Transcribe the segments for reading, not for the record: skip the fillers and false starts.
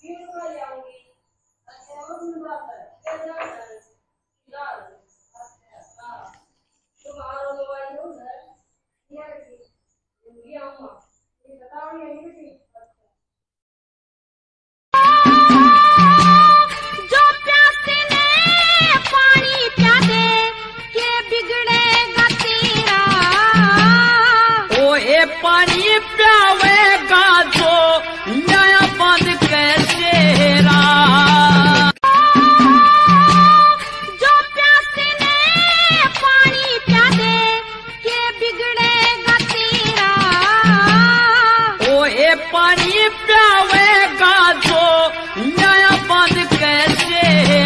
पानी प्यावेगा जो नया बंद कैसे जो प्यासे ने पानी प्या दे के बिगड़ेगा तेरा। ओए पानी प्यावेगा जो नया बंद कैसे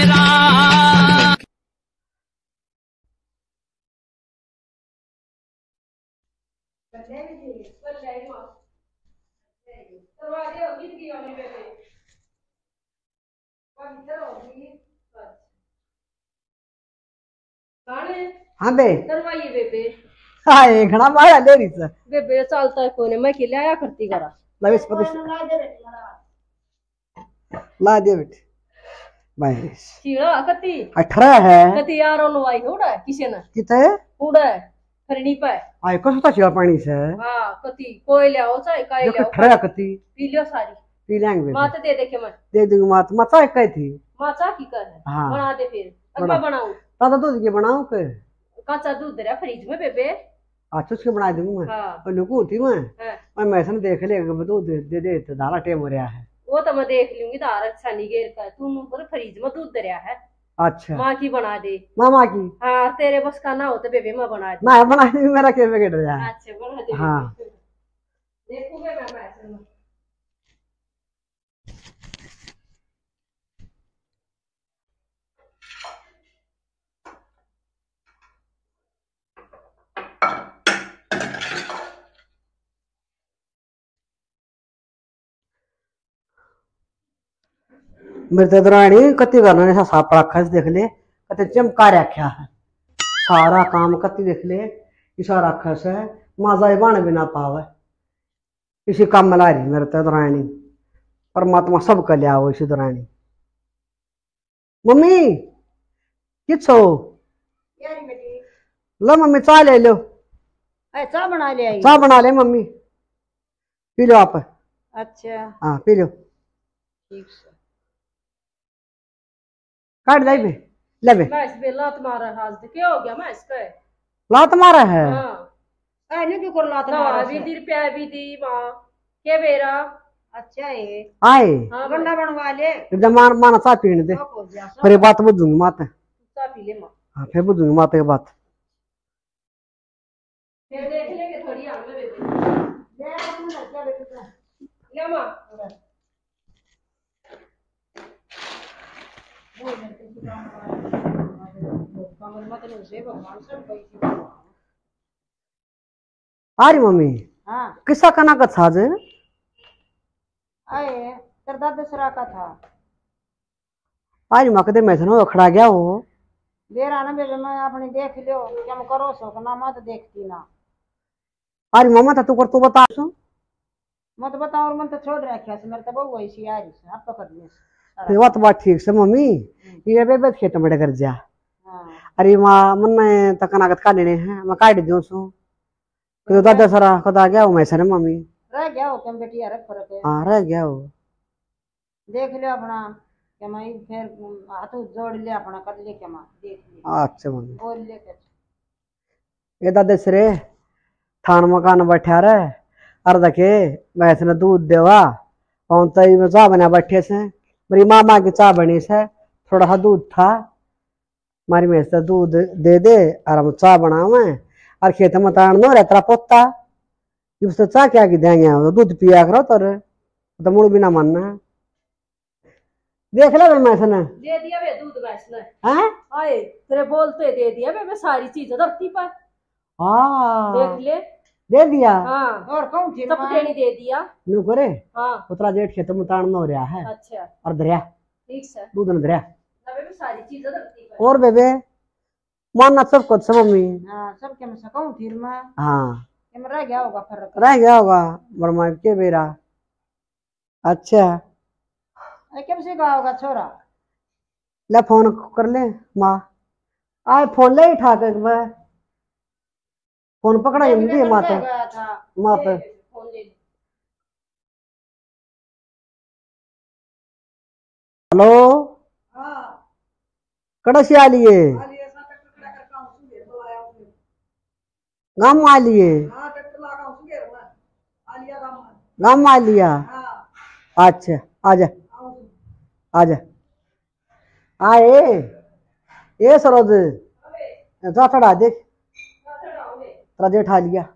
हाँ बे करवाइए बेबे। हाँ एक घना मारा ले रही सर बेबे चलता है कोने मैं खिलाया करती करा लविस पतिस ला दे बेटे भाई चीड़ा कती 18 है कती यार लवाई उड़ा किसे ना किते उड़ा खरनी पाए आय को सुता छिया पानी से हां कती कोई ले आओ चाहे काई ले आओ 18 कती पी लियो सारी पी लेंगे मात दे देखे मैं दे दूंगी मात मचा कही थी माचा की कर है हाँ। बना दे फिर अब मैं बनाऊं दादा दूध के बनाऊं के कच्चा दूध रहा फ्रिज में बेबे अच्छा उसके बना दूंगा मैं हां और लुकू होती मैं मैसन देख ले दूध दे दे तो दाना टेम हो रहा है वो तो मैं देख लूंगी दार अच्छा नहीं गेर का तू ऊपर फ्रिज में दूध रहा है। अच्छा माँ की बना दे मामा की हाँ तेरे बस का ना हो तो बेबे मैं बना दे ना बना दी मेरा के पैकेट रहा है अच्छा बना दे हाँ देखूंगे मैं ऐसे में मेरे दरानी कति करना ने साफ रखा देख ले कति चमका रखा है सारा काम कति देख ले इसा रखा से मजा बन भी ना पावे इसी काम में ला रही मेरे दरानी परमात्मा सब कर लिया वो इसी दरानी मम्मी किस हो लो मम्मी चाय ले लो चाय बना ले आई चाय बना ले मम्मी पी लो आप अच्छा हाँ पी लो ठीक है काट दे बे ले बे मैं इस पे लात मारा हाल तो क्या हो गया मैं इसका लात मारा है हां ऐ नहीं क्यों कर लात मारा 20 रुपया भी दी मां के बेरा अच्छा है आए हां गंडा बनवा ले एकदम माना चाय पीने दे फिर बात बुझूंगी माता चाय पी ले मां हाँ फिर बुझूंगी माता की बात फिर देख लेंगे थोड़ी आग में बेबे ले मां अरे मम्मी हाँ किस्सा कना का था जे आए सरदार दसरा का था आज मकदे में थनो खड़ा गया हो बेरा ना बेबे मैं अपनी देख लियो क्या मैं करो सो ना मत देखती ना अरे मम्मा था तू कर तू बता सो मत बताओ और मन तो छोड़ रखा से मेरे तो बहु ऐसी आ रही है आप पकड़ लिए फिर बात ठीक से मम्मी ये बेबे खेत में कर जा हां अरे मां मन में तकनागत का लेने हैं मैं काट दूं सो तो दादा सरा खुदा गया हो मैं सर मम्मी रह गया हो तुम बेटी यार फर्क है हां रह गया हो देख ले अपना क्या मैं फिर हाथ जोड़ ले अपना कर ले क्या मैं देख ले अच्छा मम्मी बोल ले कर ये दादा सरे थान मकान बैठा रे अर देखे वैसे ने दूध देवा और तई में चाह बना बैठे से मेरी मामा की चाह बनी से थोड़ा सा दूध था मारी में से दूध दे दे और हम चाह बनावे और खेत में ताड़ नो रहता पोता उससे चाह क्या की देंगे तो दूध पिया करो तो मुड़ भी ना मानना देख ले मैं सने दे दिया बे दूध भैंस ने हैं आए तेरे बोलते दे दिया बे मैं सारी चीज धरती पर हां देख ले दे दिया हां और कौन थी सब देनी दे दिया नु करे हां उतरा जेठ खेत में ताड़ नो रहा है अच्छा और दरिया ठीक से दूध न दरिया ना बे सारी चीज धरती पर और बेबे मानना सब कुछ सब मम्मी हां सब के मैं सकूं फिर मैं हाँ के मैं रह गया होगा फर्क रह गया होगा बरमा के बेरा अच्छा कब से कहा होगा छोरा? ले फोन कर ले माँ, आए फोन ले उठा के मैं फोन पकड़ा ही मुझे माता गया था माता फोन ले ली। हेलो हाँ कड़ा से आ लिए आलिए सा ट्रैक्टर खड़ा कर काम सुगे तो आया हूं। गाँव में आ लिए हां ट्रैक्टर लगा हूं सुगे मैं आलिया काम में। गाँव में आ लिया हां अच्छा आजा आओ आजा आए ये सरोज जा चढ़ा देख तेरा जेठ आ लिया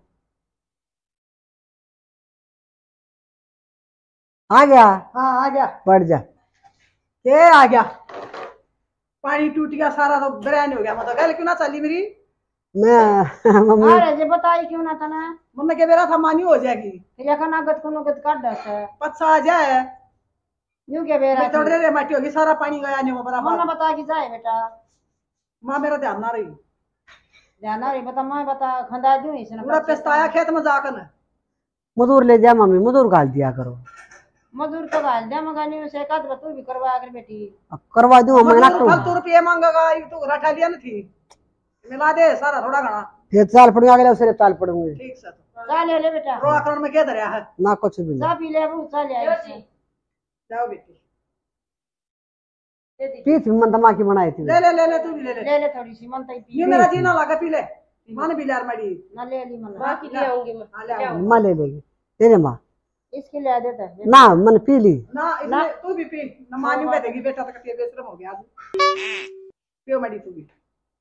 आ गया हां आ गया बैठ जा के आ गया पानी टूट गया सारा तो बरान हो गया मतलब गल क्यों ना चली मेरी मैं मम्मी अरे जे बताई क्यों ना तना मन के बेरा था मानी हो जाएगी फिर या खाना गत कोनो गत काट दस पछा आ जाए न्यू के बेरा तो रे माटी होगी सारा पानी गया ने बराबर मन बता कि जाए बेटा मां मेरा ध्यान ना रही बता मैं बता खंदा दूं इसने पूरा पछताया खेत में जाकर मजदूर ले जा मम्मी मजदूर गाल दिया करो मजदूर तो गाल दे मगानी से एकाध बतू भी करवा कर बेटी अब करवा दूं मैं ना करूं फालतू रुपये मांगेगा ये तो रठा लिया न थी मिला दे सारा थोड़ा घना ये चाल पड़ूंगा अगले उसे चाल पड़ूंगे ठीक से जा ले बेटा रोआ करण में क्या धरया है ना कुछ भी जा नहीं पी ले अब चल आई जाओ बेटी पीठ मन दमा की बनाई थी ले तू भी ले थोड़ी सी मन तई पी ये मेरा जीना लगा पी ले मन भी लार मड़ी ना ले ली मन बाकी ले आऊंगी मैं ले आऊंगी माँ ले लेगी तेरे माँ इसके लिए आ देता है ना मन पी ली ना इसने तू भी पी न मानी में देगी बेटा तक ये बेशरम हो गया आज पियो मड़ी तू भी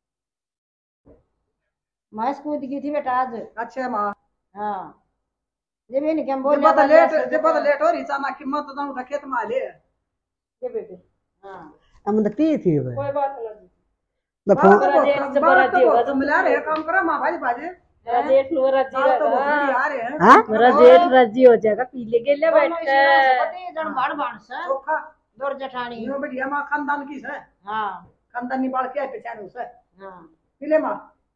मैं कूद गई थी बेटा आज अच्छा मां हां ये भी नहीं क्या बोल लेट हो रही चाना कीमत तो उठा खेत में ले ये बेटे हां हम तो पी थी वे कोई बात नहीं तो फोन जेठ से बड़ा दी होगा तो मिला रहे काम करा मां भाई बाजे जेठ नो राजी लगा हां मेरा जेठ राजी हो जाएगा पी ले गेले बैठे पति जन भाड़ भाड़ से चोखा दौर जठानी यो बढ़िया मां खानदान की है हां खानदानी बाल के पहचान उसे हां पी ले मां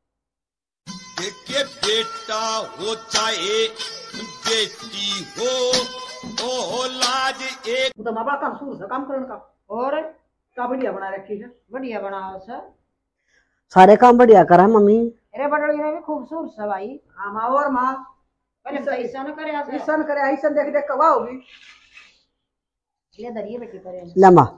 के बेटा हो चाहे बेटी हो तो लाज एक तो मां बाप का सूर से काम करने का और का बढ़िया बना रखी है बढ़िया बनाओ सर सारे काम बढ़िया करा मम्मी अरे बड़ड़ी ने भी खूबसूरत है भाई हां मां और मां पहले तो ऐसा न करे ऐसा देख देख कवा होगी ले दरिए बेटी करे लमा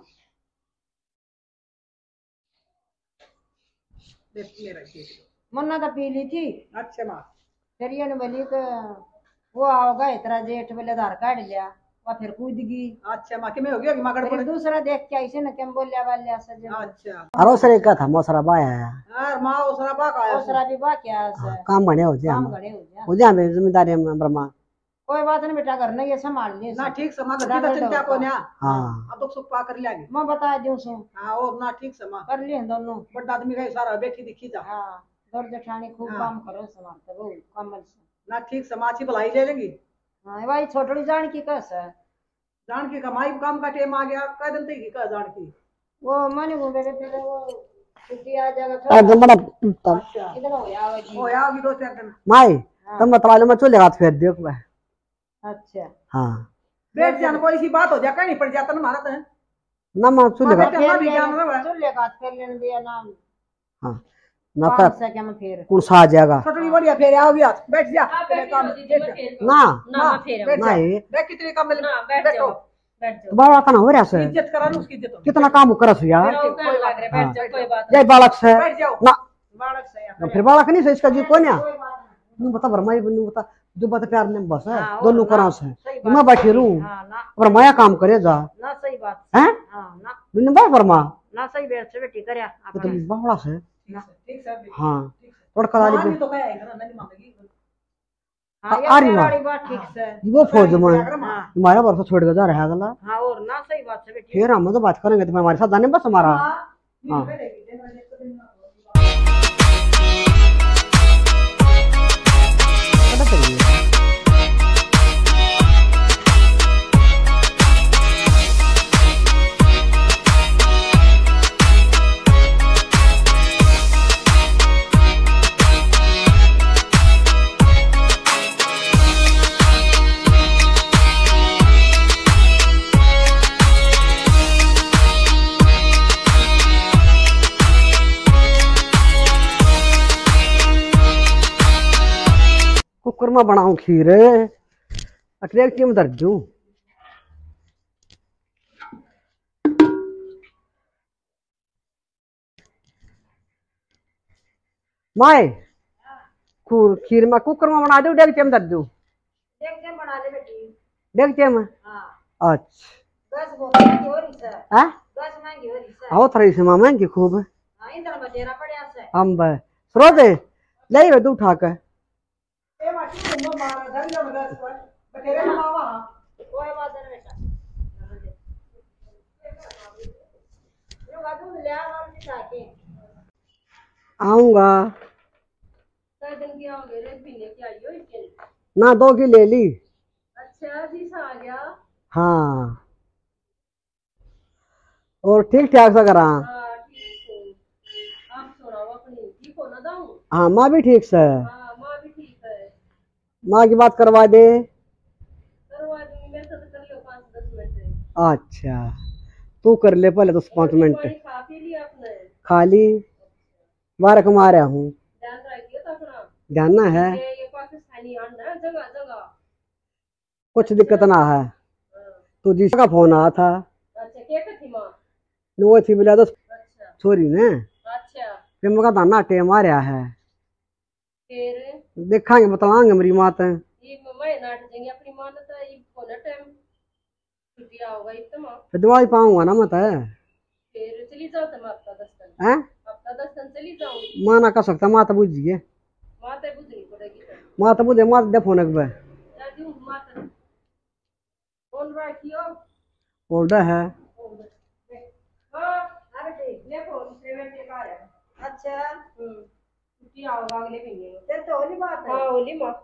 देख मेरा मन्ना तो पी ली थी अच्छा मां फिर ये बोली कि वो आओगा इतना जेठ वाले आधार कार्ड लिया और फिर कूद गई अच्छा मां के में हो गया मां गड़बड़ दूसरा देख के ऐसे न केम बोलिया वाले से अच्छा अरो सरे का था मौसरा बा आया यार मां उसरा बा का आया उसरा भी बा क्या है काम बने हो जा काम बने हो जा मैं जिम्मेदारी में ब्रह्मा कोई बात नहीं बेटा घर नहीं ये संभाल ले ना ठीक समाज की तो चिंता को ना हां अब तो सुख पा कर लेंगे मैं बता दूं सो हां और ना ठीक समाज कर लिए दोनों बड़ा आदमी का सारा बेटी दिखी जा हां दौर जठानी खूब काम करो समाज वो कमल से ना ठीक समाज की भलाई ले लेंगी हां भाई छोटड़ी जान की कस है जान की कमाई काम का टाइम आ गया कह देते की कह जान की वो माने वो बेटे तेरे वो छुट्टी आ जाएगा एकदम बड़ा किधर हो याओगी 2-4 दिन माई तुम बता लो मैं चले हाथ फेर देख मैं अच्छा हां बैठ जान कोई सी बात हो जा कहीं पड़ जाता ना मारत है ना मैं चले चले का फेर लेने दिया नाम हां ना कर से क्या मैं फेर कौन सा आ जाएगा छोटड़ी बढ़िया फेर आओगी बैठ जा काम ना ना फेर नहीं देख कितने काम मिल बैठो बड़ा का ना हो रहा से इज्जत करा उसकी इज्जत कितना काम करस यार कोई बात नहीं बैठ जाओ कोई बात जय बालक से बैठ जाओ ना बालक से यार फिर बालक नहीं से इसका जी कौन है नु बता बरमाई बनु बता जो बता प्यार ने बस है दोनों करा से मैं बैठी रहूं हां ना और माया काम करे जा ना सही बात हैं हां ना नु बा बरमा ना सही बैठ से बेटी करया तो बड़ा से ठीक सर हां तड़का वाली तो कहे है ना नहीं मांगेगी आ रही वाली बात ठीक से वो फौज में तुम्हारा बरसा छोड़ के जा रहा है गला हां और ना सही बात से बेटी फिर हम तो बात करेंगे तो हमारे साथ जाने बस हमारा हां पता चलिए कुकर में बनाऊं खीर अटरेक टीम दर्जू माए खीर में कुकर में बना दू डेगचे में दर्जू डेगचे में बना ले बेटी। डेगचे में हाँ अच्छा गैस बहुत महंगी हो रही सर। हैं गैस महंगी हो रही सर। आओ थरी से मामा की खूब हाँ इधर बतेरा पड़े से हम बे स्रोते ले वे तू उठा के ए माची तुम मार धर लो गैस पर बतेरे में मावा कोई बात नहीं बेटा। यो गादू ले आ और दिखा के आऊंगा कई दिन की आओगे रेत भी लेके आई हो इसके। ना 2 की ले ली। अच्छा जी सा आ गया। हाँ और ठीक ठाक सा करा। हाँ ठीक हो आप सुनाओ अपनी ठीक हो ना दाऊ। हाँ माँ भी ठीक से हाँ माँ भी ठीक है। माँ की बात करवा दे। करवा दूंगी मैं तो कर लो 5-10 मिनट। अच्छा तू कर ले पहले 10-5 मिनट पानी खा पी लिया आपने। खा ली बारह कमा रहा हूँ ध्यान रखिए तो अपना। जानना है ये पाकिस्तानी अंडा जगह जगह। कुछ दिक्कत ना है। तो जिस का फोन आया था अच्छा क्या थी माँ। वो थी बोला तो अच्छा छोरी ने अच्छा फिर मैं कहता ना टेम आ रहा है फिर देखांगे बतावांगे मेरी मात है ये मैं नाट देंगे अपनी माँ ने तो ये कौन टाइम छुट्टी होगा इतना। फिर दिवाली पाऊंगा ना मत है फिर चली जाओ तुम हफ्ता 10 दिन। हैं हफ्ता 10 दिन चली जाओ। माँ ना कर सकता माँ तो बुझिए माँ तो बुझनी पड़ेगी तो। माँ तो बुझे माँ दे फोन एक दादी माँ तो कौन रखियो ऑर्डर है हाँ अरे ठीक ले फोन से बैठे बाहर है। अच्छा छुट्टी आओगा अगले महीने में। फिर तो होली बात है। हाँ होली माँ।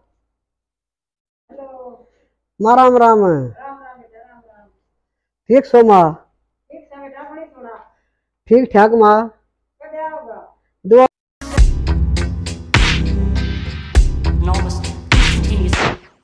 हेलो माँ राम राम राम राम बेटा राम राम। ठीक सो माँ ठीक से बेटा बड़ी सुना ठीक ठाक माँ कब आओगा। दुआ Enormous continuous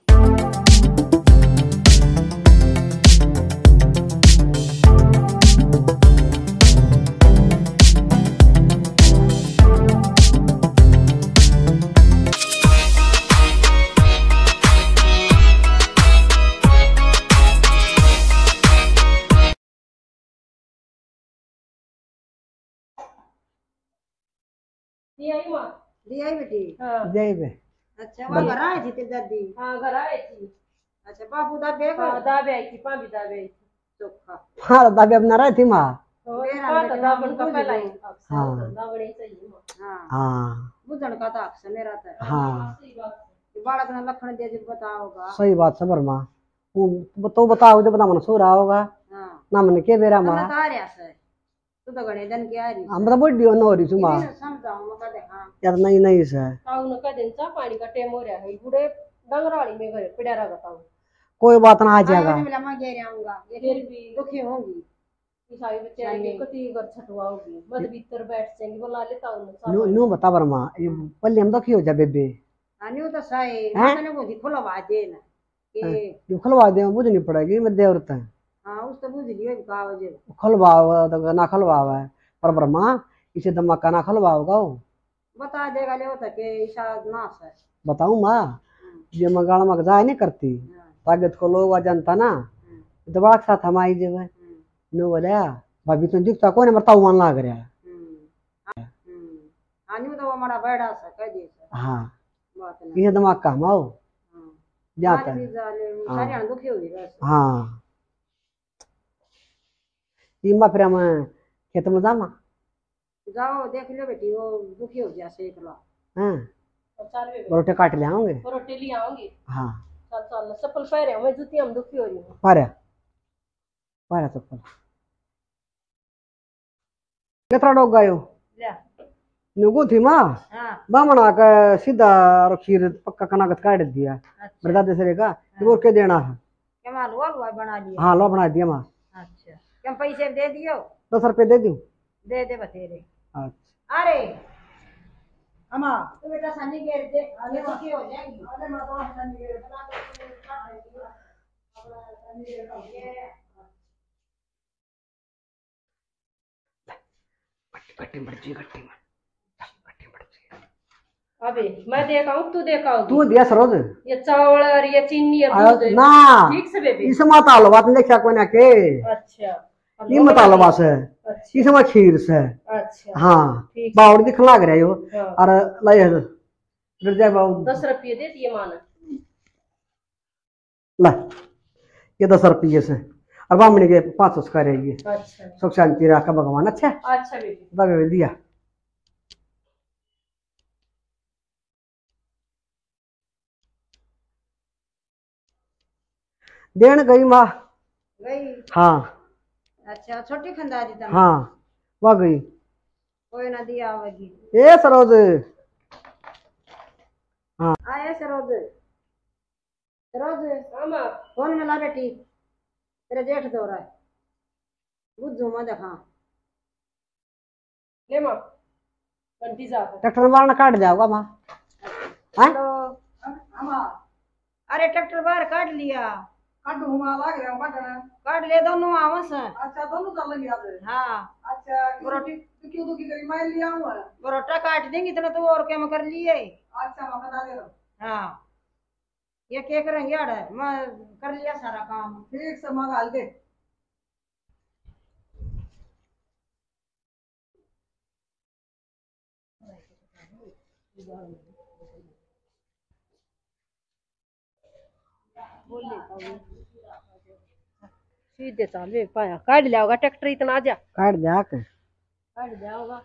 दी आई माँ। दी आई बेटी। हाँ जय बे अच्छा वहाँ घर आई थी तेरी दादी। हाँ घर आई थी। अच्छा बाबू दाबे हाँ दाबे आई थी पापी दाबे आई थी चोखा। हाँ दादी अपना रही थी माँ हाँ तो दाबन का पहला ही हाँ दाबने चाहिए माँ। हाँ हाँ बुझन का था अक्सर मेरा था। हाँ बालक ने लखन दे जो बताओगा। सही बात सबर माँ तो बताओ जो बता मन सो रहा होगा हाँ ना मन के बेरा माँ बता रहा है तू तो गणे दिन की आ रही। हम तो बुढ़ी हो न हो रही छू माँ समझाऊं मैं कदे हाँ यार नहीं नहीं से काऊ न कदे चा पानी का टेम हो रहा है बूढ़े डंगराड़ी में घर पिड़ा रहा बताऊं। कोई बात ना आ जाएगा मैं गए रहूंगा ये फिर भी दुखी होंगी सारी बेचारे के कति घर छटवाओगी मत भीतर बैठ जाएंगे बोला लेता हूं नो नो बता बरमा ये पल्ले हम तो की हो जा बेबे अन्यू तो सही मैंने वो खुलवा दे ना कि ये खुलवा दे मुझे नहीं पड़ेगी मैं दे औरत है हाँ उस तो बुझ लियो का वजह खुलवाओ तो ना खुलवाओ है पर बरमा इसे दिमाग का ना खुलवाओगा बता देगा ले होता के इशारा नाश है बताऊं माँ ये मगाड़ मग जाए नहीं करती ताकत को लोग आ जानता ना तो बड़ा साथ हमारी जब नो बोला भाभी तुम दिखता कौन है मरता हुआ लाग रहा अन्यू तो हमारा बड़ा सा कह दे हाँ बात नहीं ये दिमाग का हमाओ जाता है सारे दुखी हो गए हाँ इमा फिर हम खेत में जामा जाओ देख लो बेटी वो दुखी हो गया से एकला हाँ रोटी रोटे काट ले आओगे रोटी ले आओगे। हाँ चल चल चप्पल पहरे मैं जूती हम दुखी हो रही हूँ। पारा पारा चप्पल कितना डोग गयो ले नुगु थी माँ हाँ बामना का सीधा और खीर पक्का कनागत काट दिया बता दे सरेगा वो के देना है क्या माल हुआ बना लिया। हाँ लो बना दिया माँ अच्छा क्या पैसे दे दियो 10 रुपये दे दूं दे दे बतेरे। अच्छा अरे अम्मा तो बेटा सनी घेर दे ये दुखी हो जाएगी। अरे मां तो सनी घेर बना के अपना सनी घेर का ये गट्टी मर्जी गट्टी में गट्टी मर्जी अबे मैं देखा हूँ तू देखा होगी। तू दिया सरोज ये चावल और ये चीनी और आयो दूध है। ना ठीक से बेबी। इस मत आलो बात देखा कोई ना के अच्छा ये मत आलो बस अच्छा इसमें खीर से अच्छा हाँ ठीक बावड़ दिख लाग रहे हो हाँ। और लय गिरजा बाबू 10 रुपये दे दिए माना। ला ये 10 रुपये से और बामणी के 500 का रहेगी अच्छा सुख शांति रखा भगवान अच्छा अच्छा बेबी। दबे दिया देन गई माँ गई। हाँ अच्छा छोटी खंदारी था। हाँ वह गई कोई ना दिया होगी। ए सरोज आया सरोज। सरोज हाँ माँ। कौन मिला बेटी तेरे जेठ दो रहा है बुझू मैं देखा। ले माँ बंटी साहब। ट्रैक्टर मारना काट जाओगा माँ हैं अरे ट्रैक्टर बाहर काट लिया। काटू माँ लाग रहा हूँ काटना काट ले दोनों आवस हैं। अच्छा दोनों चल लगी आज हाँ अच्छा क्यों दुखी करी मैं लिया हूँ बरोटा काट देंगे इतना तो और क्या मैं कर लिए। अच्छा मैं बता दे रहा हूँ हाँ ये क्या करेंगे यार मैं कर लिया सारा काम। ठीक से मंगा दे सीधे चाल वे पाया काट लिया होगा ट्रैक्टर इतना आजा काट जा के काट दिया होगा।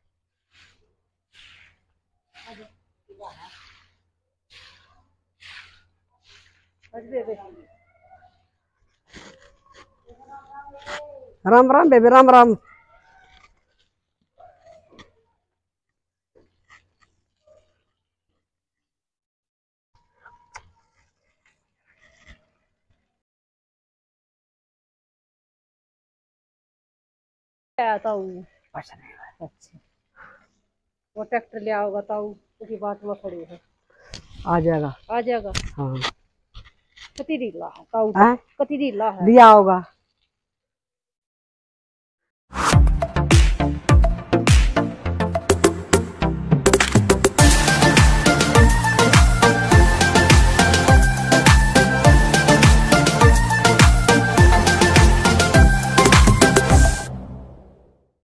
राम राम बेबी राम राम ताऊ अच्छा वो ट्रैक्टर लिया होगा ताऊ उसकी बात में खड़ी है आ जाएगा आ जाएगा। हाँ कति ढीला है ताऊ हैं? कति ढीला है। दिया होगा